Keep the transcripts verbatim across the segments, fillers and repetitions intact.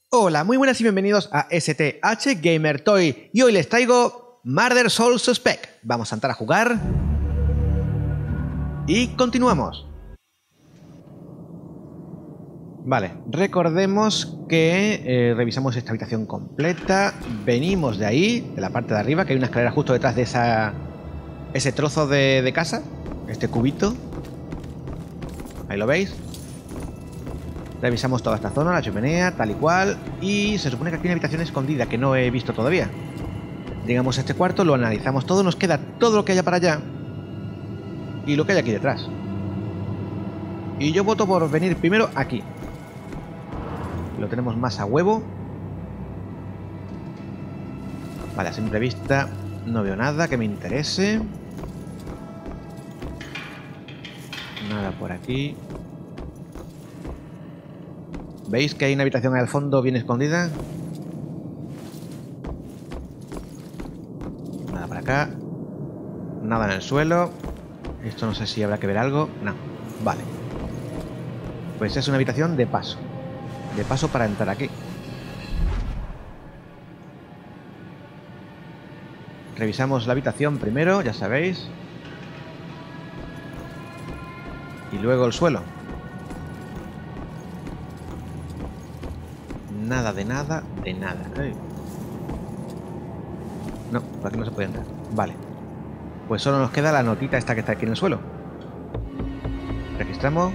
Hola, muy buenas y bienvenidos a S T H Gamer Toy. Y hoy les traigo Murder Soul Suspect. Vamos a entrar a jugar. Y continuamos. Vale, recordemos que eh, revisamos esta habitación completa. Venimos de ahí, de la parte de arriba, que hay una escalera justo detrás de esa, ese trozo de, de casa. Este cubito. Ahí lo veis. Revisamos toda esta zona, la chimenea, tal y cual. Y se supone que aquí hay una habitación escondida que no he visto todavía. Llegamos a este cuarto, lo analizamos todo. Nos queda todo lo que haya para allá y lo que hay aquí detrás. Y yo voto por venir primero aquí. Lo tenemos más a huevo. Vale, a simple vista no veo nada que me interese. Nada por aquí. ¿Veis que hay una habitación al fondo bien escondida? Nada por acá. Nada en el suelo. Esto no sé si habrá que ver algo. No. Vale. Pues es una habitación de paso. De paso para entrar aquí. Revisamos la habitación primero, ya sabéis. Y luego el suelo. Nada de nada, de nada. ¿eh? No, por aquí no se puede entrar. Vale. Pues solo nos queda la notita esta que está aquí en el suelo. Registramos.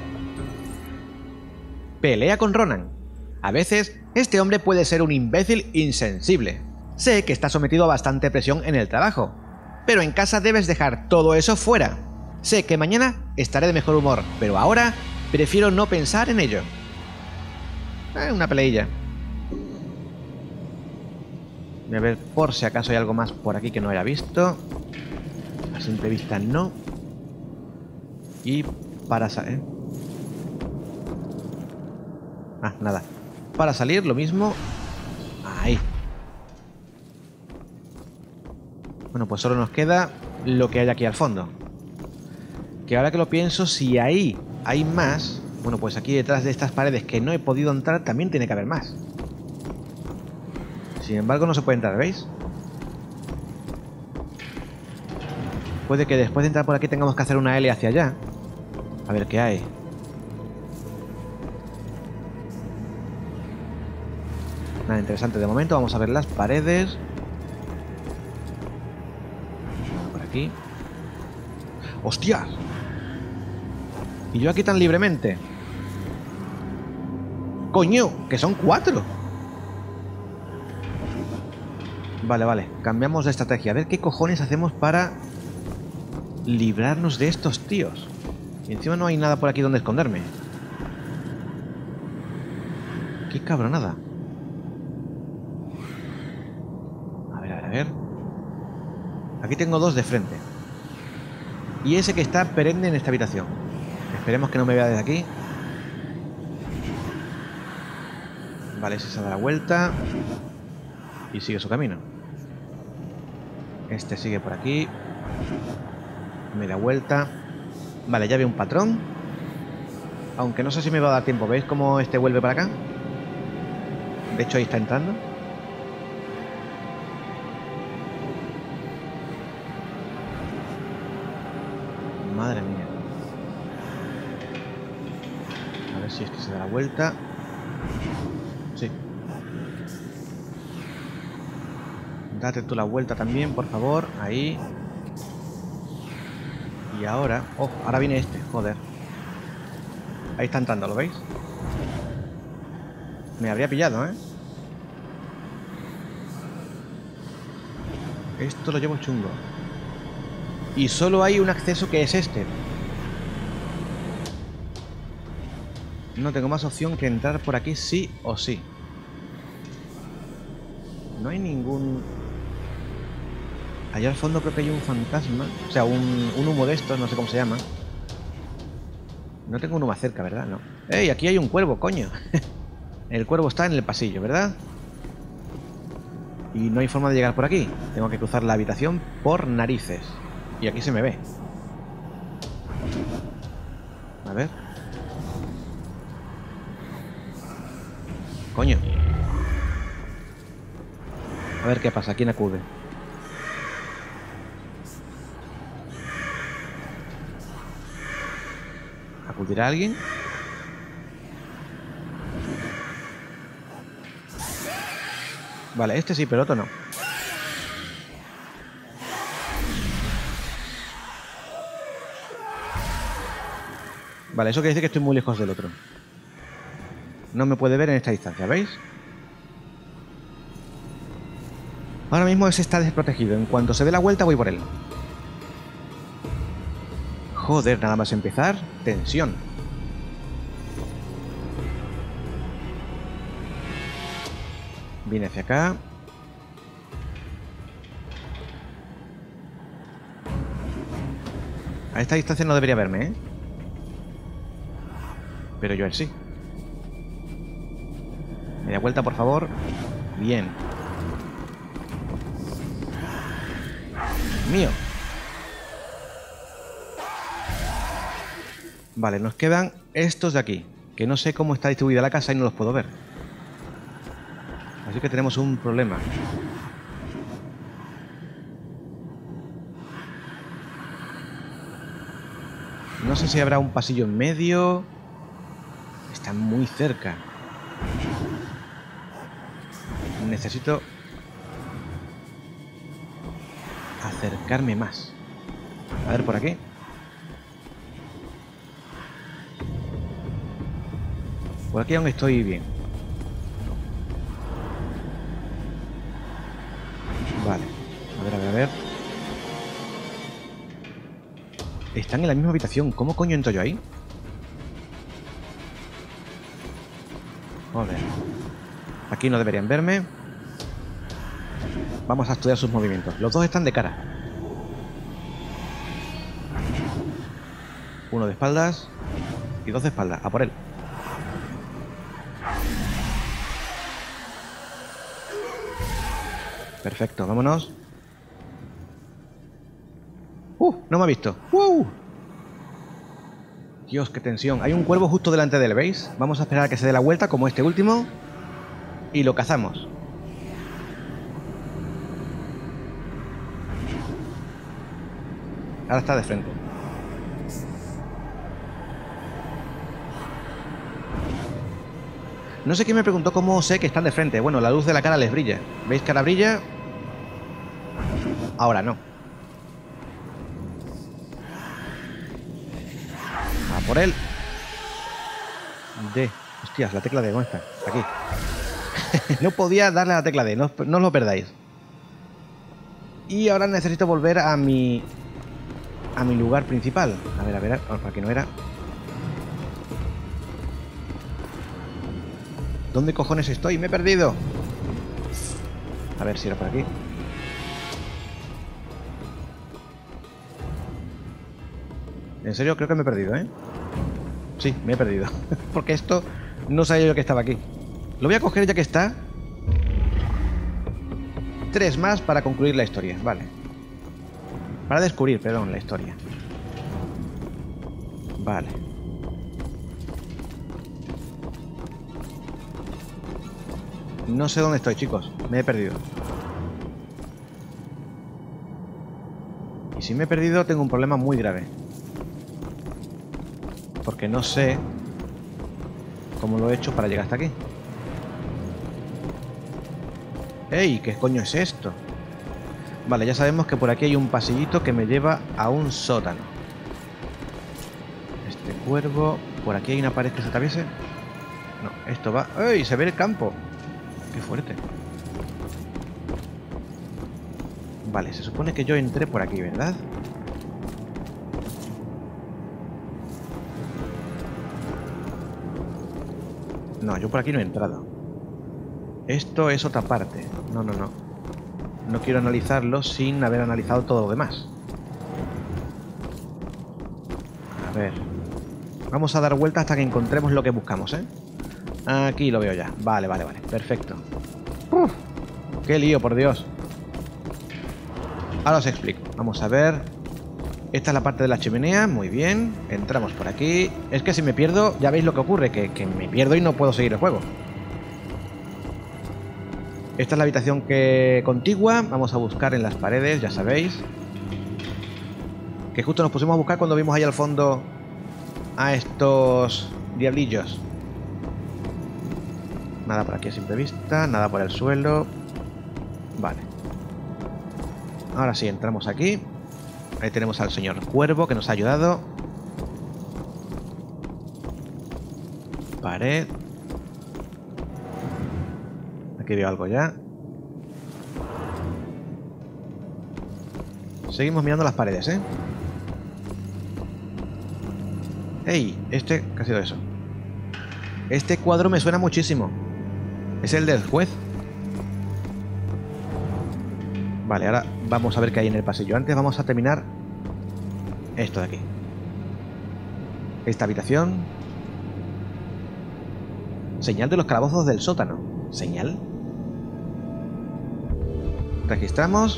Pelea con Ronan. A veces, este hombre puede ser un imbécil insensible. Sé que está sometido a bastante presión en el trabajo, pero en casa debes dejar todo eso fuera. Sé que mañana estaré de mejor humor, pero ahora prefiero no pensar en ello. Eh, una peleilla. Voy a ver por si acaso hay algo más por aquí que no haya visto. A simple vista no. Y para salir... ¿eh? Ah, nada. Para salir lo mismo. Ahí. Bueno, pues solo nos queda lo que hay aquí al fondo. Que ahora que lo pienso, si ahí hay más... Bueno, pues aquí detrás de estas paredes que no he podido entrar también tiene que haber más. Sin embargo, no se puede entrar, ¿veis? Puede que después de entrar por aquí tengamos que hacer una L hacia allá. A ver qué hay. Nada interesante de momento. Vamos a ver las paredes. Por aquí. ¡Hostias! Y yo aquí tan libremente. ¡Coño! ¡Que son cuatro! Vale, vale. Cambiamos de estrategia. A ver qué cojones hacemos para librarnos de estos tíos. Y encima no hay nada por aquí donde esconderme. ¡Qué cabronada! A ver, a ver, a ver. Aquí tengo dos de frente. Y ese que está perenne en esta habitación. Esperemos que no me vea desde aquí. Vale, ese se da la vuelta y sigue su camino. Este sigue por aquí. Media vuelta. Vale, ya veo un patrón. Aunque no sé si me va a dar tiempo. ¿Veis cómo este vuelve para acá? De hecho ahí está entrando. Madre mía. A ver si es que se da la vuelta. Sí. Date tú la vuelta también, por favor. Ahí. Y ahora... Oh, ahora viene este, joder. Ahí está entrando, ¿lo veis? Me habría pillado, ¿eh? Esto lo llevo chungo. Y solo hay un acceso que es este. No tengo más opción que entrar por aquí sí o sí. No hay ningún... Allá al fondo creo que hay un fantasma. O sea, un, un humo de estos, no sé cómo se llama. No tengo uno más cerca, ¿verdad? No. ¡Ey! Aquí hay un cuervo, coño. El cuervo está en el pasillo, ¿verdad? Y no hay forma de llegar por aquí. Tengo que cruzar la habitación por narices. Y aquí se me ve. A ver. Coño. A ver qué pasa, ¿quién acude? ¿Acudirá alguien? Vale, este sí, pero otro no. Vale, eso quiere decir que estoy muy lejos del otro. No me puede ver en esta distancia, ¿veis? Ahora mismo ese está desprotegido. En cuanto se dé la vuelta voy por él. Joder, nada más empezar. Tensión. Viene hacia acá. A esta distancia no debería verme, ¿eh? Pero yo él sí. Media vuelta, por favor. Bien. Mío. Vale, nos quedan estos de aquí, que no sé cómo está distribuida la casa y no los puedo ver. Así que tenemos un problema. No sé si habrá un pasillo en medio. Están muy cerca. Necesito acercarme más. A ver, por aquí. Por aquí aún estoy bien. Vale. A ver, a ver, a ver. Están en la misma habitación. ¿Cómo coño entro yo ahí? Joder. Aquí no deberían verme. Vamos a estudiar sus movimientos. Los dos están de cara. Uno de espaldas y dos de espaldas. A por él. Perfecto, vámonos. ¡Uh! No me ha visto. ¡Uh! Dios, qué tensión. Hay un cuervo justo delante de él, ¿veis? Vamos a esperar a que se dé la vuelta, como este último. Y lo cazamos. Ahora está de frente. No sé quién me preguntó cómo sé que están de frente. Bueno, la luz de la cara les brilla. ¿Veis que ahora brilla? Ahora no. A por él. D. Hostias, la tecla D, ¿dónde está? Aquí. No podía darle a la tecla D, no, no os lo perdáis. Y ahora necesito volver a mi... a mi lugar principal. A ver, a ver, por aquí no era. ¿Dónde cojones estoy? Me he perdido. A ver si era por aquí. En serio, creo que me he perdido, ¿eh? Sí, me he perdido. Porque esto no sabía yo que estaba aquí. Lo voy a coger ya que está. Tres más para concluir la historia, vale. Para descubrir, perdón, la historia. Vale. No sé dónde estoy, chicos. Me he perdido. Y si me he perdido, tengo un problema muy grave. Porque no sé cómo lo he hecho para llegar hasta aquí. ¡Ey! ¿Qué coño es esto? Vale, ya sabemos que por aquí hay un pasillito que me lleva a un sótano. Este cuervo... ¿Por aquí hay una pared que se atraviese? No, esto va... ¡Ey! Se ve el campo. ¡Qué fuerte! Vale, se supone que yo entré por aquí, ¿verdad? No, yo por aquí no he entrado. Esto es otra parte. No, no, no. No quiero analizarlo sin haber analizado todo lo demás. A ver. Vamos a dar vuelta hasta que encontremos lo que buscamos, ¿eh? Aquí lo veo ya. Vale, vale, vale. Perfecto. Uf, ¡qué lío, por Dios! Ahora os explico. Vamos a ver. Esta es la parte de la chimenea. Muy bien. Entramos por aquí. Es que si me pierdo, ya veis lo que ocurre. Que, que me pierdo y no puedo seguir el juego. Esta es la habitación que contigua. Vamos a buscar en las paredes, ya sabéis. Que justo nos pusimos a buscar cuando vimos ahí al fondo a estos diablillos. Nada por aquí a simple vista, nada por el suelo. Vale. Ahora sí, entramos aquí. Ahí tenemos al señor Cuervo que nos ha ayudado. Pared. Aquí veo algo ya. Seguimos mirando las paredes, ¿eh? ¡Ey! Este... ¿Qué ha sido eso? Este cuadro me suena muchísimo. Es el del juez. Vale, ahora vamos a ver qué hay en el pasillo. Antes vamos a terminar esto de aquí. Esta habitación. Señal de los calabozos del sótano. ¿Señal? Registramos.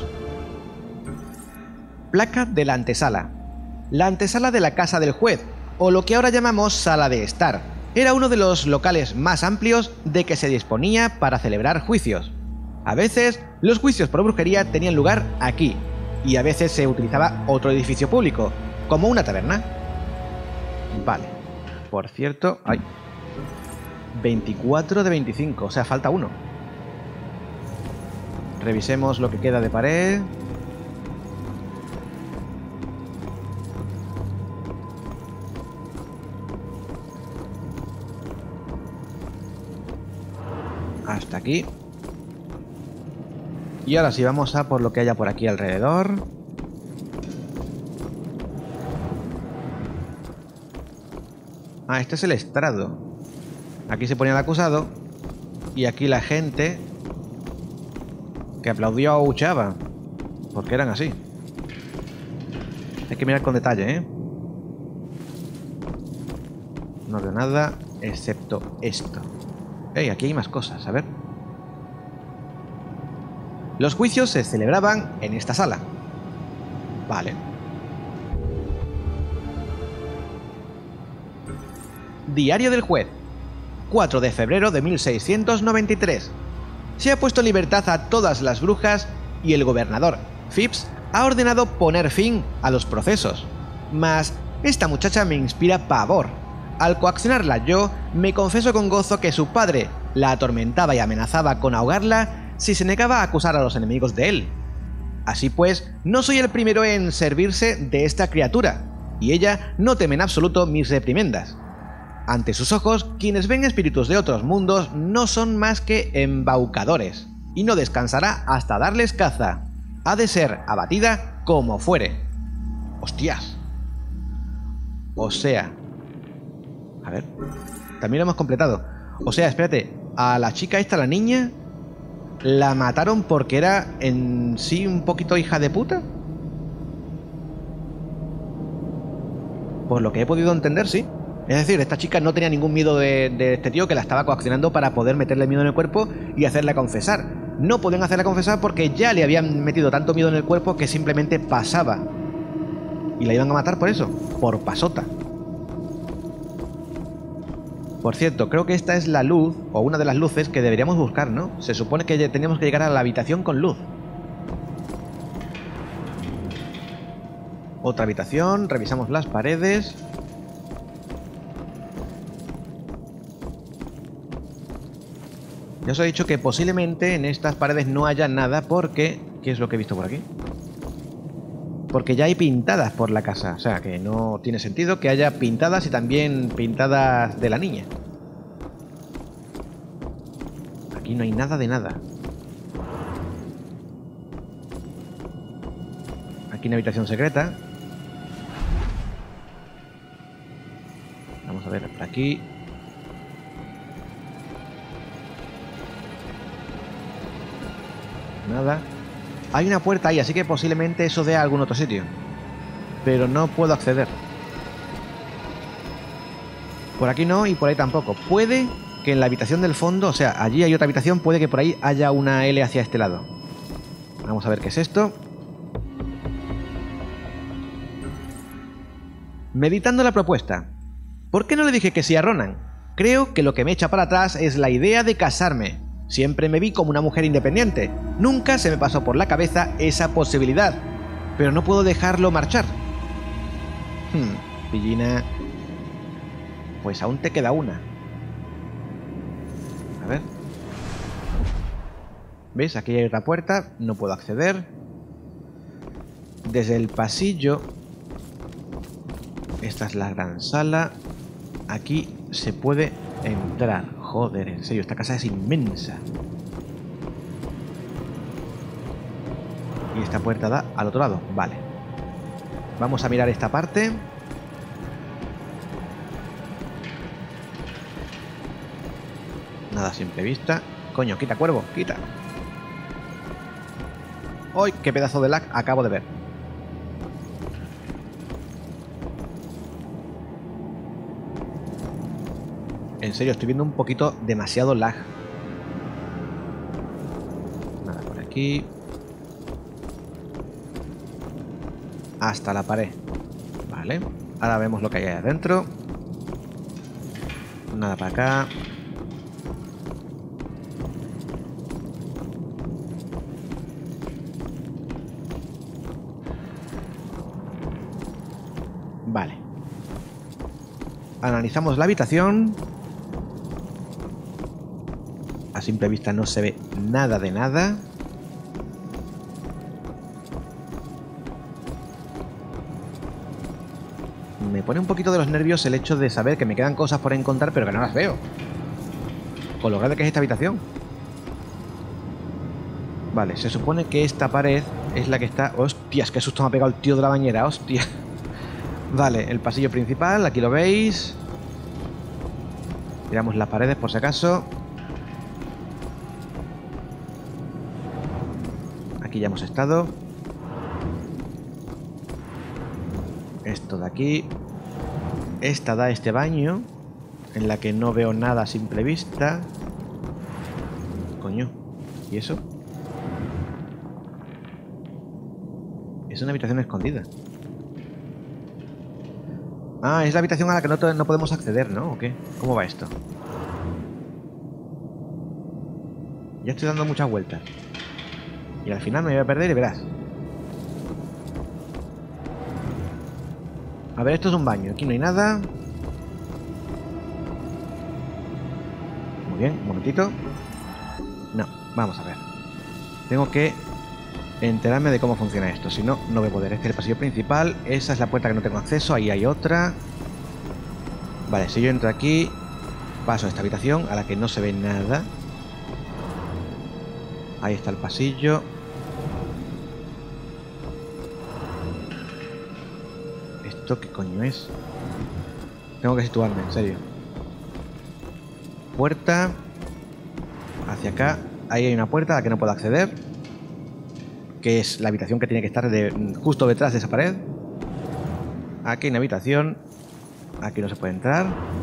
Placa de la antesala. La antesala de la casa del juez, o lo que ahora llamamos sala de estar. Era uno de los locales más amplios de que se disponía para celebrar juicios. A veces, los juicios por brujería tenían lugar aquí, y a veces se utilizaba otro edificio público, como una taberna. Vale. Por cierto... ¡Ay! veinticuatro de veinticinco, o sea, falta uno. Revisemos lo que queda de pared. Hasta aquí. Y ahora sí, vamos a por lo que haya por aquí alrededor. Ah, este es el estrado. Aquí se ponía el acusado. Y aquí la gente que aplaudió o abucheaba. Porque eran así. Hay que mirar con detalle, ¿eh? No veo nada excepto esto. Ey, aquí hay más cosas, a ver. Los juicios se celebraban en esta sala. Vale. Diario del juez. cuatro de febrero de mil seiscientos noventa y tres. Se ha puesto en libertad a todas las brujas y el gobernador, Phipps, ha ordenado poner fin a los procesos. Mas esta muchacha me inspira pavor. Al coaccionarla yo, me confieso con gozo que su padre la atormentaba y amenazaba con ahogarla si se negaba a acusar a los enemigos de él. Así pues, no soy el primero en servirse de esta criatura, y ella no teme en absoluto mis reprimendas. Ante sus ojos, quienes ven espíritus de otros mundos no son más que embaucadores, y no descansará hasta darles caza. Ha de ser abatida como fuere. ¡Hostias! O sea... A ver... También lo hemos completado. O sea, espérate, a la chica esta, la niña, la mataron porque era en sí un poquito hija de puta. Por lo que he podido entender, sí. Es decir, esta chica no tenía ningún miedo de, de este tío que la estaba coaccionando para poder meterle miedo en el cuerpo y hacerla confesar. No podían hacerla confesar porque ya le habían metido tanto miedo en el cuerpo que simplemente pasaba. Y la iban a matar por eso, por pasota. Por cierto, creo que esta es la luz, o una de las luces que deberíamos buscar, ¿no? Se supone que teníamos que llegar a la habitación con luz. Otra habitación, revisamos las paredes. Ya os he dicho que posiblemente en estas paredes no haya nada porque... ¿Qué es lo que he visto por aquí? Porque ya hay pintadas por la casa. O sea, que no tiene sentido que haya pintadas y también pintadas de la niña. Aquí no hay nada de nada. Aquí una habitación secreta. Vamos a ver por aquí. Nada. Hay una puerta ahí, así que posiblemente eso dé a algún otro sitio. Pero no puedo acceder. Por aquí no y por ahí tampoco. Puede que en la habitación del fondo, o sea, allí hay otra habitación, puede que por ahí haya una L hacia este lado. Vamos a ver qué es esto. Meditando la propuesta. ¿Por qué no le dije que sí a Ronan? Creo que lo que me echa para atrás es la idea de casarme. Siempre me vi como una mujer independiente. Nunca se me pasó por la cabeza esa posibilidad. Pero no puedo dejarlo marchar. Hmm, pillina. Pues aún te queda una. A ver. ¿Ves? Aquí hay otra puerta. No puedo acceder. Desde el pasillo. Esta es la gran sala. Aquí se puede entrar. Joder, en serio, esta casa es inmensa. Y esta puerta da al otro lado. Vale. Vamos a mirar esta parte. Nada a simple vista. Coño, quita, cuervo, quita. ¡Ay, qué pedazo de lag acabo de ver! En serio, estoy viendo un poquito demasiado lag. Nada por aquí. Hasta la pared. Vale. Ahora vemos lo que hay ahí adentro. Nada para acá. Vale. Analizamos la habitación. A simple vista no se ve nada de nada. Me pone un poquito de los nervios el hecho de saber que me quedan cosas por encontrar, pero que no las veo. Con lo grande que es esta habitación. Vale, se supone que esta pared es la que está... ¡Hostias! ¡Qué susto me ha pegado el tío de la bañera! ¡Hostia! Vale, el pasillo principal, aquí lo veis. Miramos las paredes por si acaso. Aquí ya hemos estado. Esto de aquí. Esta da este baño, en la que no veo nada a simple vista. Coño, ¿y eso? Es una habitación escondida. Ah, es la habitación a la que no, no podemos acceder, ¿no? ¿O qué? ¿Cómo va esto? Ya estoy dando muchas vueltas. Y al final me voy a perder y verás. A ver, esto es un baño. Aquí no hay nada. Muy bien, un momentito. No, vamos a ver. Tengo que enterarme de cómo funciona esto. Si no, no voy a poder. Este es el pasillo principal. Esa es la puerta que no tengo acceso. Ahí hay otra. Vale, si yo entro aquí, paso a esta habitación a la que no se ve nada. Ahí está el pasillo. ¿Esto qué coño es? Tengo que situarme, en serio. Puerta. Hacia acá. Ahí hay una puerta a la que no puedo acceder, que es la habitación que tiene que estar de, justo detrás de esa pared. Aquí hay una habitación. Aquí no se puede entrar.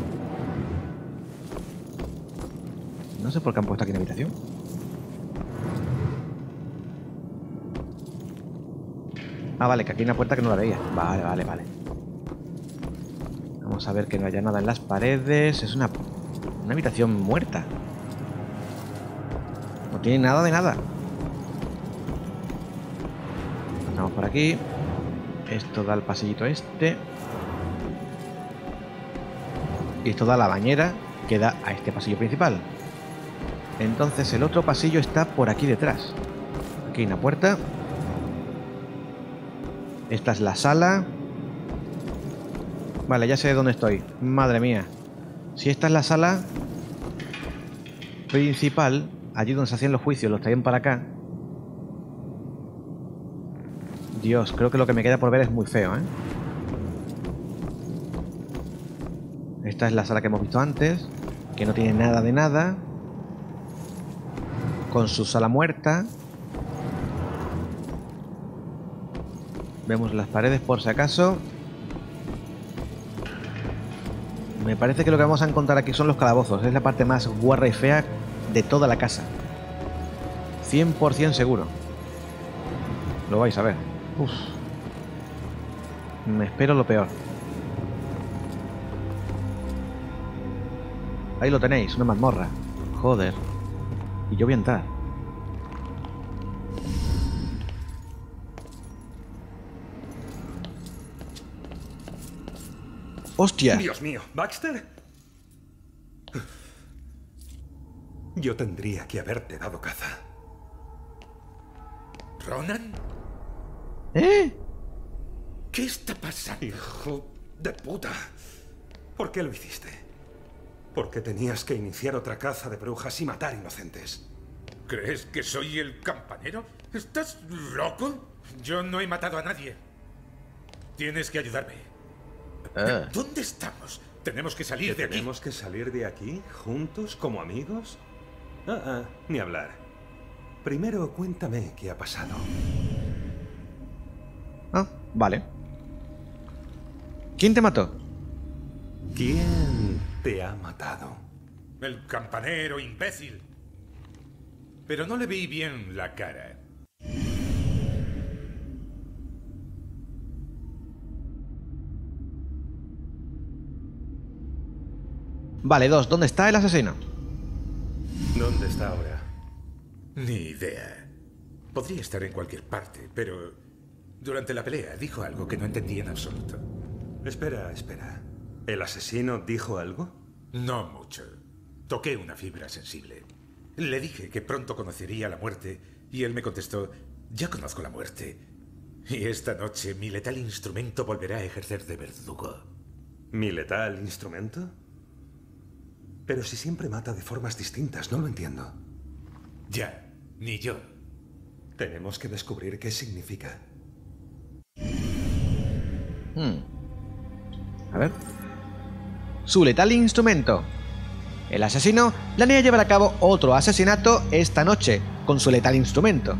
No sé por qué han puesto aquí una habitación. Ah, vale, que aquí hay una puerta que no la veía. Vale, vale, vale. Vamos a ver que no haya nada en las paredes. Es una, una habitación muerta. No tiene nada de nada. Andamos por aquí. Esto da al pasillito este. Y esto da a la bañera que da a este pasillo principal. Entonces el otro pasillo está por aquí detrás. Aquí hay una puerta. Esta es la sala. Vale, ya sé dónde estoy. Madre mía. Si esta es la sala principal, allí donde se hacían los juicios, los traían para acá. Dios, creo que lo que me queda por ver es muy feo, ¿eh? Esta es la sala que hemos visto antes, que no tiene nada de nada, con su sala muerta. Vemos las paredes por si acaso. Me parece que lo que vamos a encontrar aquí son los calabozos. Es la parte más guarra y fea de toda la casa. cien por cien seguro. Lo vais a ver. Uf. Me espero lo peor. Ahí lo tenéis, una mazmorra. Joder. Y yo voy a entrar. ¡Hostia! Dios mío, ¿Baxter? Yo tendría que haberte dado caza. ¿Ronan? ¿Eh? ¿Qué está pasando? Hijo de puta. ¿Por qué lo hiciste? ¿Por qué tenías que iniciar otra caza de brujas y matar inocentes? ¿Crees que soy el campanero? ¿Estás loco? Yo no he matado a nadie. Tienes que ayudarme. Ah. ¿Dónde estamos? ¿Tenemos que salir ¿Que de aquí? ¿Tenemos que salir de aquí juntos como amigos? Ah, ah, ni hablar. Primero cuéntame qué ha pasado. Ah, vale. ¿Quién te mató? ¿Quién te ha matado? El campanero, imbécil. Pero no le vi bien la cara. Vale, dos. ¿Dónde está el asesino? ¿Dónde está ahora? Ni idea. Podría estar en cualquier parte, pero durante la pelea dijo algo que no entendí en absoluto. Espera, espera. ¿El asesino dijo algo? No mucho. Toqué una fibra sensible. Le dije que pronto conocería la muerte y él me contestó, ya conozco la muerte. Y esta noche mi letal instrumento volverá a ejercer de verdugo. ¿Mi letal instrumento? Pero si siempre mata de formas distintas, no lo entiendo. Ya, ni yo. Tenemos que descubrir qué significa. Hmm. A ver. Su letal instrumento. El asesino planea llevar a cabo otro asesinato esta noche con su letal instrumento.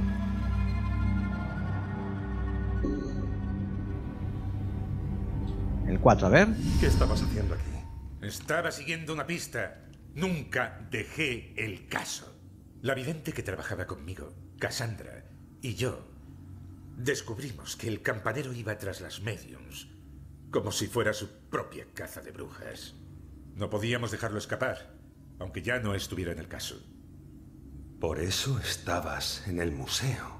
El cuatro, a ver. ¿Qué estabas haciendo aquí? Estaba siguiendo una pista. Nunca dejé el caso. La vidente que trabajaba conmigo, Cassandra, y yo, descubrimos que el campanero iba tras las mediums, como si fuera su propia caza de brujas. No podíamos dejarlo escapar, aunque ya no estuviera en el caso. Por eso estabas en el museo.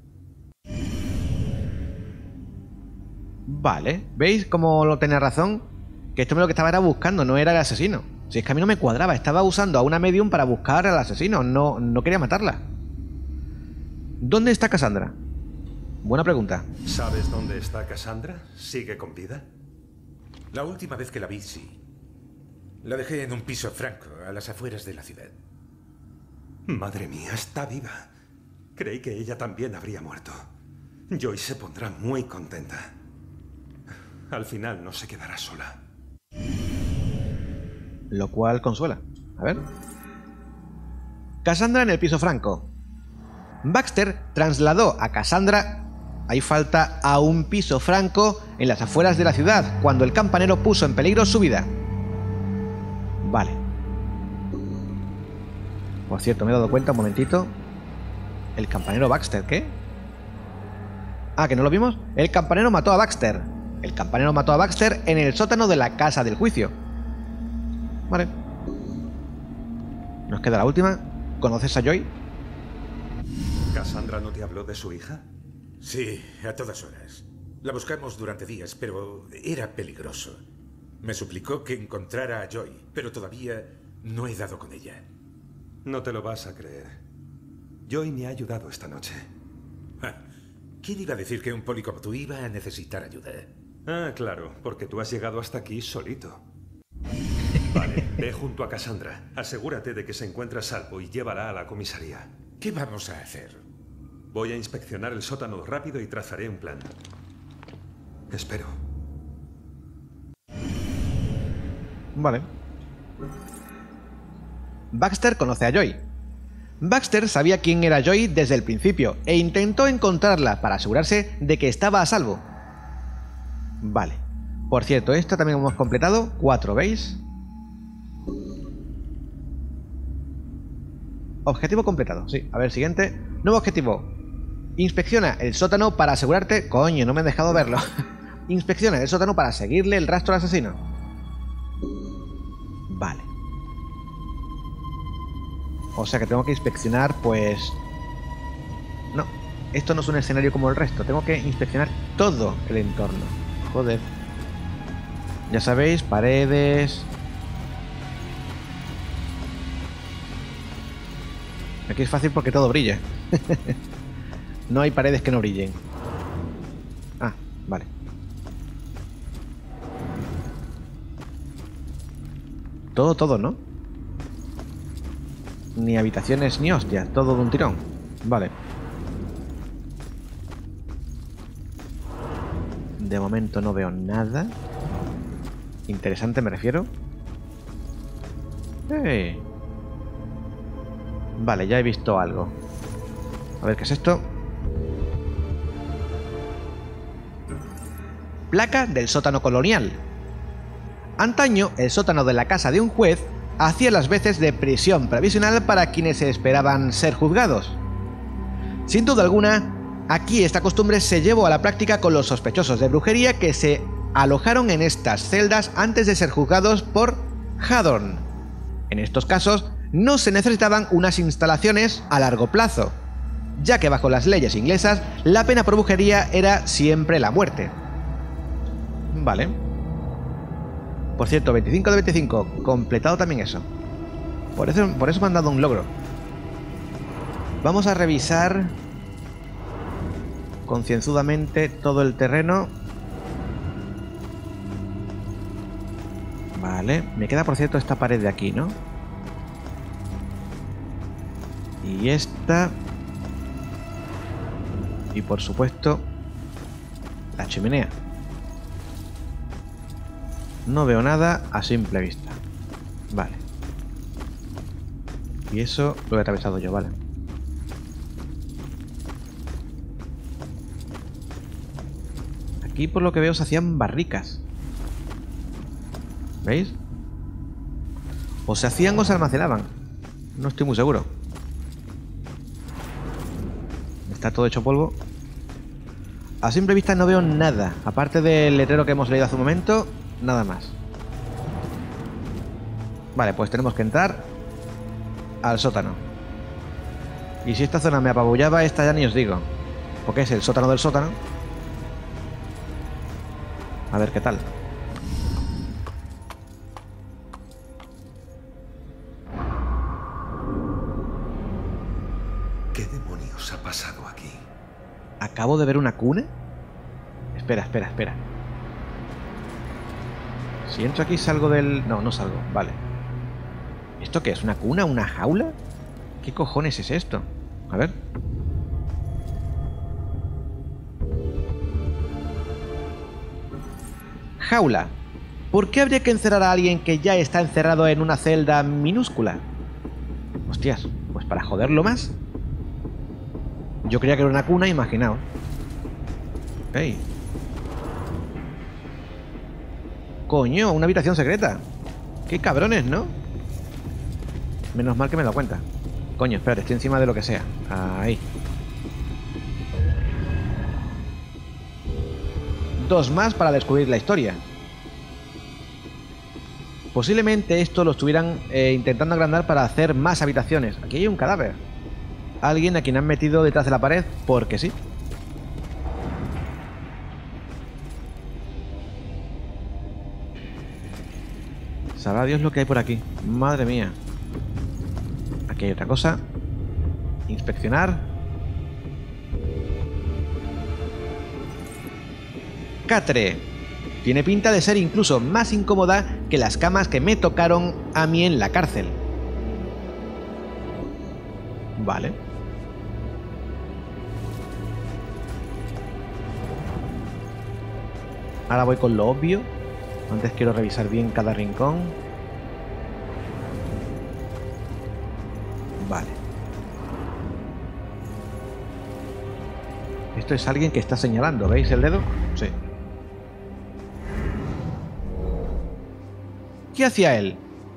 Vale. ¿Veis cómo lo tenía razón? Que esto me lo que estaba era buscando, no era el asesino. Si es que a mí no me cuadraba, estaba usando a una medium para buscar al asesino, no, no quería matarla. ¿Dónde está Cassandra? Buena pregunta. ¿Sabes dónde está Cassandra? ¿Sigue con vida? La última vez que la vi, sí. La dejé en un piso franco, a las afueras de la ciudad. Madre mía, está viva. Creí que ella también habría muerto. Joyce se pondrá muy contenta. Al final no se quedará sola. Lo cual consuela. A ver. Cassandra en el piso franco. Baxter trasladó a Cassandra, ahí falta, a un piso franco en las afueras de la ciudad, cuando el campanero puso en peligro su vida. Vale. Por cierto, me he dado cuenta un momentito. El campanero Baxter, ¿qué? Ah, ¿que no lo vimos? El campanero mató a Baxter. El campanero mató a Baxter en el sótano de la casa del juicio. Vale. Nos queda la última. ¿Conoces a Joy? ¿Cassandra no te habló de su hija? Sí, a todas horas. La buscamos durante días, pero era peligroso. Me suplicó que encontrara a Joy, pero todavía no he dado con ella. No te lo vas a creer. Joy me ha ayudado esta noche. Ja. ¿Quién iba a decir que un poli como tú iba a necesitar ayuda? Ah, claro, porque tú has llegado hasta aquí solito. Vale, ve junto a Cassandra. Asegúrate de que se encuentra a salvo y llévala a la comisaría. ¿Qué vamos a hacer? Voy a inspeccionar el sótano rápido y trazaré un plan. Espero. Vale. Baxter conoce a Joy. Baxter sabía quién era Joy desde el principio e intentó encontrarla para asegurarse de que estaba a salvo. Vale. Por cierto, esto también hemos completado. Cuatro, ¿veis? Objetivo completado, sí. A ver, siguiente. Nuevo objetivo. Inspecciona el sótano para asegurarte... Coño, no me he dejado verlo. Inspecciona el sótano para seguirle el rastro al asesino. Vale. O sea que tengo que inspeccionar, pues... No, esto no es un escenario como el resto. Tengo que inspeccionar todo el entorno. Joder. Ya sabéis, paredes... Aquí es fácil porque todo brilla. No hay paredes que no brillen. Ah, vale. Todo, todo, ¿no? Ni habitaciones ni hostias, todo de un tirón. Vale. De momento no veo nada. Interesante me refiero. ¡Hey! Vale, ya he visto algo. A ver, ¿qué es esto? Placa del sótano colonial. Antaño, el sótano de la casa de un juez hacía las veces de prisión provisional para quienes esperaban ser juzgados. Sin duda alguna, aquí esta costumbre se llevó a la práctica con los sospechosos de brujería que se alojaron en estas celdas antes de ser juzgados por Hathorne. En estos casos, no se necesitaban unas instalaciones a largo plazo, ya que bajo las leyes inglesas, la pena por brujería era siempre la muerte. Vale. Por cierto, veinticinco de veinticinco, completado también eso. Por eso, por eso me han dado un logro. Vamos a revisar concienzudamente todo el terreno. Vale, me queda por cierto esta pared de aquí, ¿no? Y esta. Y por supuesto, la chimenea. No veo nada a simple vista. Vale. Y eso lo he atravesado yo, vale. Aquí por lo que veo se hacían barricas. ¿Veis? O se hacían o se almacenaban. No estoy muy seguro. Está todo hecho polvo. A simple vista no veo nada. Aparte del letrero que hemos leído hace un momento, nada más. Vale, pues tenemos que entrar al sótano. Y si esta zona me apabullaba, esta ya ni os digo. Porque es el sótano del sótano. A ver qué tal. ¿Qué demonios ha pasado aquí? Acabo de ver una cuna. Espera, espera, espera. Si entro aquí salgo del... No, no salgo, vale. ¿Esto qué es? ¿Una cuna? ¿Una jaula? ¿Qué cojones es esto? A ver. Jaula. ¿Por qué habría que encerrar a alguien que ya está encerrado en una celda minúscula? Hostias, pues para joderlo más. Yo creía que era una cuna, imaginaos. ¡Ey! ¡Coño! Una habitación secreta. ¡Qué cabrones!, ¿no? Menos mal que me he dado cuenta. Coño, espérate, estoy encima de lo que sea. Ahí. Dos más para descubrir la historia. Posiblemente esto lo estuvieran eh, intentando agrandar para hacer más habitaciones. Aquí hay un cadáver. Alguien a quien han metido detrás de la pared porque sí. Sabrá Dios lo que hay por aquí. Madre mía. Aquí hay otra cosa. Inspeccionar. Catre. Tiene pinta de ser incluso más incómoda que las camas que me tocaron a mí en la cárcel. Vale. Ahora voy con lo obvio. Antes quiero revisar bien cada rincón. Vale. Esto es alguien que está señalando. ¿Veis el dedo? Sí. ¿Qué hacía él?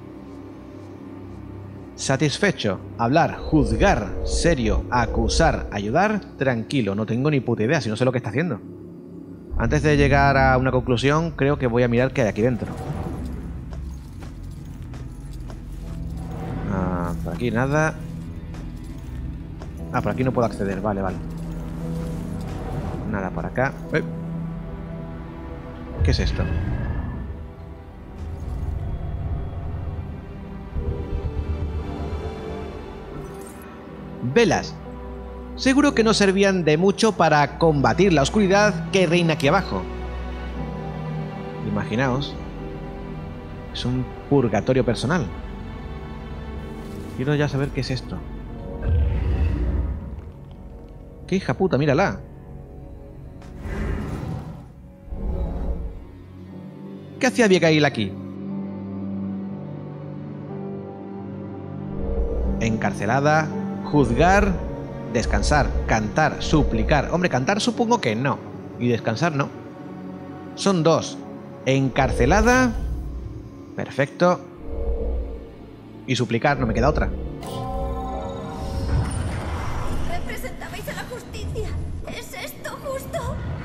Satisfecho. Hablar, juzgar, serio, acusar, ayudar, tranquilo. No tengo ni puta idea, si no sé lo que está haciendo. Antes de llegar a una conclusión, creo que voy a mirar qué hay aquí dentro. Ah, por aquí aquí nada. Ah, por aquí no puedo acceder. Vale, vale. Nada por acá. ¡Eh! ¿Qué es esto? Velas. Seguro que no servían de mucho para combatir la oscuridad que reina aquí abajo. Imaginaos. Es un purgatorio personal. Quiero ya saber qué es esto. ¡Qué hija puta! ¡Mírala! ¿Qué hacía Abigail aquí? Encarcelada, juzgar, descansar, cantar, suplicar. Hombre, cantar supongo que no. Y descansar no. Son dos. Encarcelada. Perfecto. Y suplicar, no me queda otra. Representabais a la justicia. ¿Es esto justo?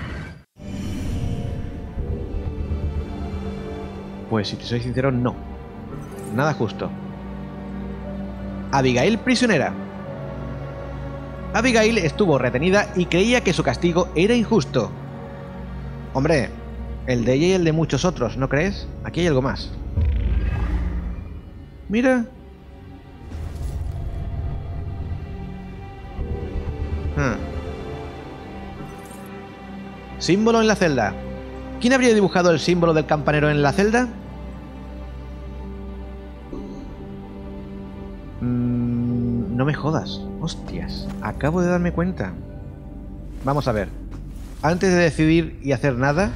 Pues si te soy sincero, no. Nada justo. Abigail prisionera. Abigail estuvo retenida y creía que su castigo era injusto. Hombre, el de ella y el de muchos otros, ¿no crees? Aquí hay algo más. Mira. Hmm. Símbolo en la celda. ¿Quién habría dibujado el símbolo del campanero en la celda? Mm, no me jodas. Hostias, acabo de darme cuenta. Vamos a ver. Antes de decidir y hacer nada,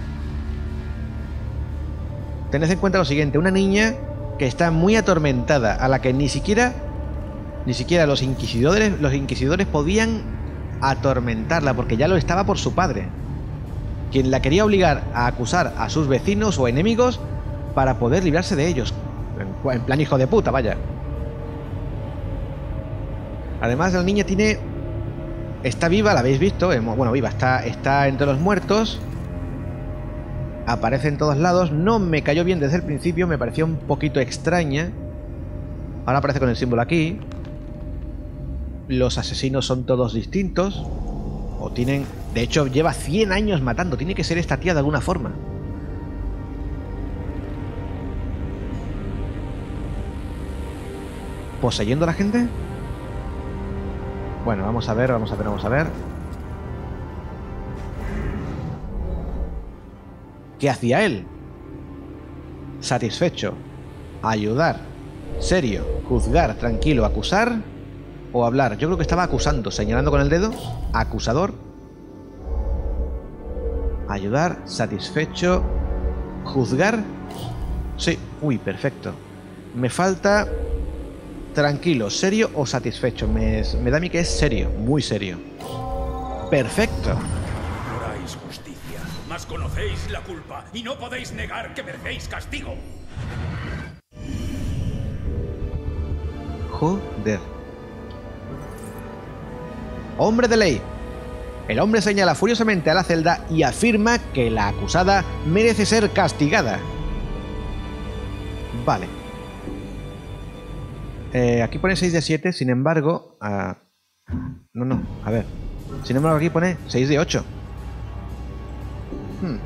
tened en cuenta lo siguiente. Una niña que está muy atormentada, a la que ni siquiera ni siquiera los inquisidores los inquisidores podían atormentarla, porque ya lo estaba por su padre, quien la quería obligar a acusar a sus vecinos o enemigos para poder librarse de ellos. En plan hijo de puta, vaya. Además, la niña tiene... Está viva, la habéis visto. Bueno, viva, está, está entre los muertos. Aparece en todos lados. No me cayó bien desde el principio, me pareció un poquito extraña. Ahora aparece con el símbolo aquí. Los asesinos son todos distintos. O tienen... De hecho, lleva cien años matando. Tiene que ser esta tía de alguna forma. ¿Poseyendo a la gente? Bueno, vamos a ver, vamos a ver, vamos a ver. ¿Qué hacía él? Satisfecho. Ayudar. Serio. Juzgar. Tranquilo. Acusar. O hablar. Yo creo que estaba acusando. Señalando con el dedo. Acusador. Ayudar. Satisfecho. Juzgar. Sí. Uy, perfecto. Me falta... Tranquilo, serio o satisfecho. Me, me da a mí que es serio, muy serio. Perfecto. Ignoráis justicia, mas conocéis la culpa y no podéis negar que merecéis castigo. Joder. Hombre de ley. El hombre señala furiosamente a la celda y afirma que la acusada merece ser castigada. Vale. Eh, aquí pone seis de siete, sin embargo... Uh, no, no, a ver. Sin embargo, aquí pone seis de ocho. Hmm.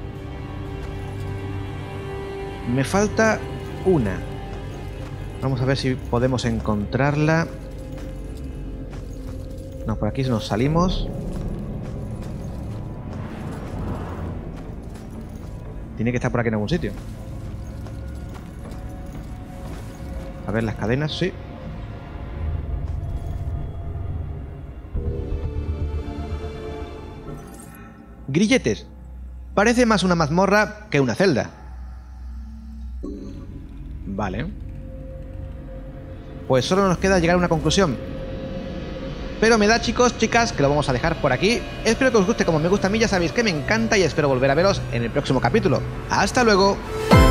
Me falta una. Vamos a ver si podemos encontrarla. No, por aquí nos salimos. Tiene que estar por aquí en algún sitio. A ver, las cadenas, sí. Grilletes. Parece más una mazmorra que una celda. Vale. Pues solo nos queda llegar a una conclusión. Pero me da, chicos, chicas, que lo vamos a dejar por aquí. Espero que os guste como me gusta a mí. Ya sabéis que me encanta y espero volver a veros en el próximo capítulo. ¡Hasta luego!